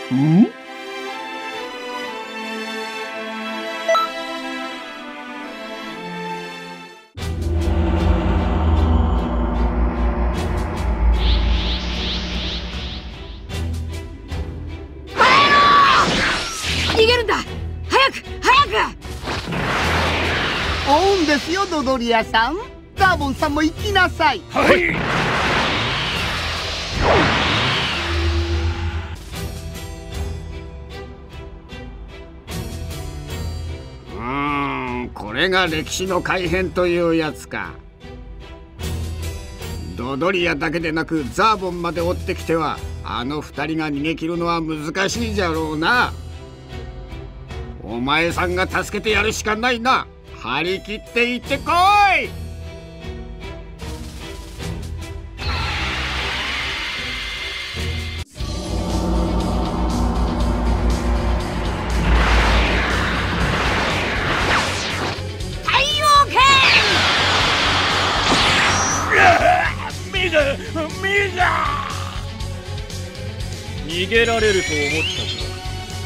ん？ 逃げるんだ。早く早く。 追うんですよ、ドドリアさん。ザーボンさんも行きなさい。 はい。 これが歴史の改変というやつか。ドドリアだけでなくザーボンまで追ってきてはあの二人が逃げ切るのは難しいじゃろうな。お前さんが助けてやるしかないな。張り切って行ってこい。 逃げられると思ったか。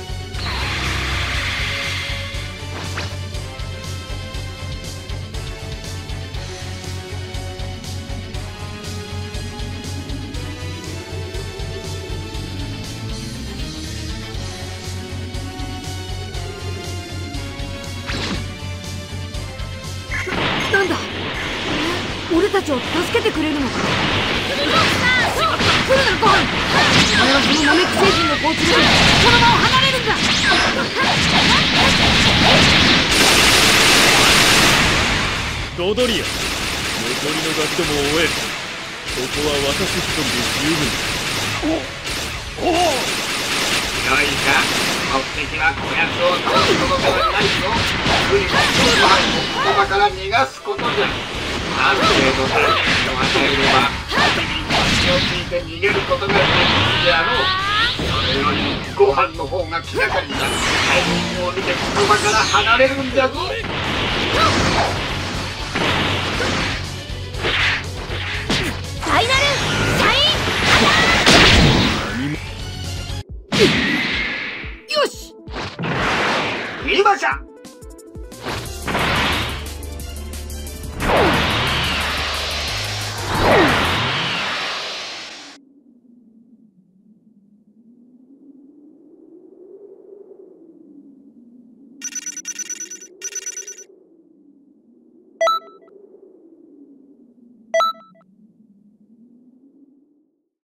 なんだ、俺たちを助けてくれるのか。来るな、ゴン。俺はそのナメック星人の子を連れてこの場を離れるんだ。 ドドリア、残りのガキどもを終える。ここは私一人で十分だ。 よいか、目的はこやつを倒すことではないぞ。ついにその範囲をこの場から逃がすことじゃ。ある程度ダメージを与えれば気をついて逃げることができるであろう。それよりご飯の方が気がかりだ。タイミングを見てこの場から離れるんじゃぞ。 ファイナル